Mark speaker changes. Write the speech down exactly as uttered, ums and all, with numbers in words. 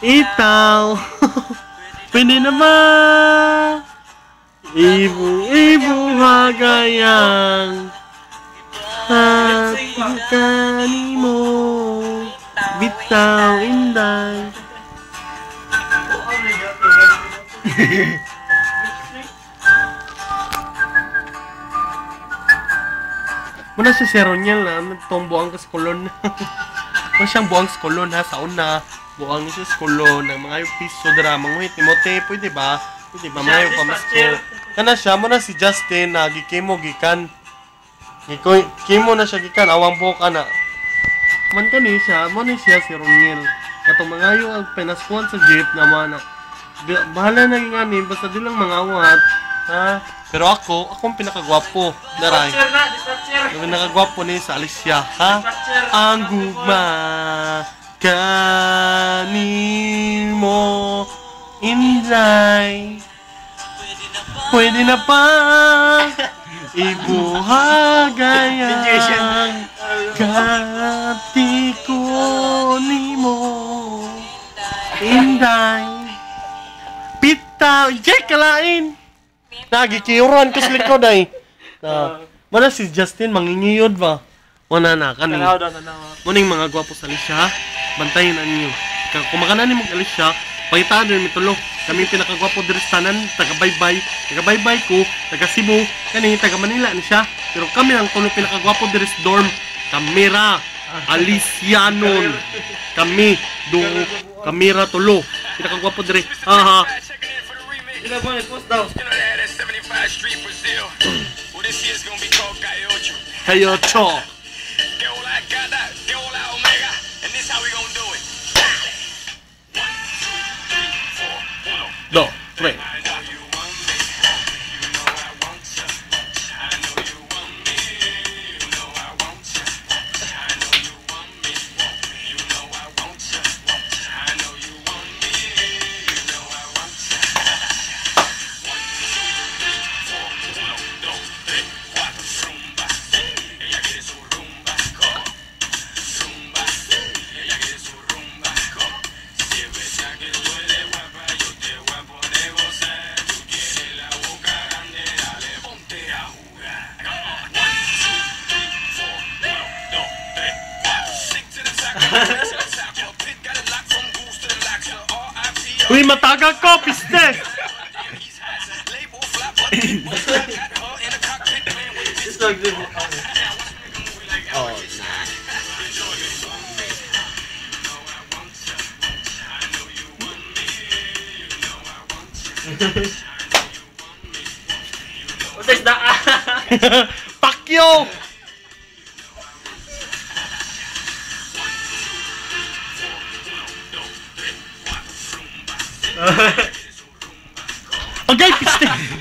Speaker 1: itaw. Pwede na ba? Ibu-ibu hagayang hati mo. Bitaw inday. Muna si Sir Roniel na itong buwang ka sa kolon. Muna siyang buwang sa kolon ha, sa una. Buwang siya sa kolon, ng mga yung piso dara, manguhit ni Mote, pwede ba? Pwede ba, mga yung pamasko. Kana siya, muna si Justin na gikimo gikan. Gikimo na siya gikan, awang buhok ka na. Man ka ni siya, muna siya si Roniel. Katong mga yung ang pinaskuhan sa jeep naman na. Bahala na yung ani, basta di lang mga awat. Ha? Pero ako, akong pinakagwapo. Daray. Yung pinakagwapo ni sa Alicia, ha? Ang gugma kanimo inday. Pwede na pa ibuhagayang katiko nimo inday. Pita, ijay kalain. Nagikiuran ko sa likod ay. Na, mana si Justin mangingiyod ba? Wana na kaning. Muning mga gwapo sa Alicia, bantayin na ninyo. Kung makanan ni mong Alicia, pagitaan din mi tulo. Kami pinakagwapo diri sa tanan, taga Baybay, taga Baybay ko, taga Cebu, kani taga Manila ni siya. Pero kami ang tulo pinakagwapo diri sa dorm. Kamera Alicianon. Kami do kamera tulo. Pinakagwapo diri. Aha. Ila boy, post daw. Kayocho. Do, tres. Uy, mataga ko, piste! Oh, what's this? Fuck you! Okay, piste!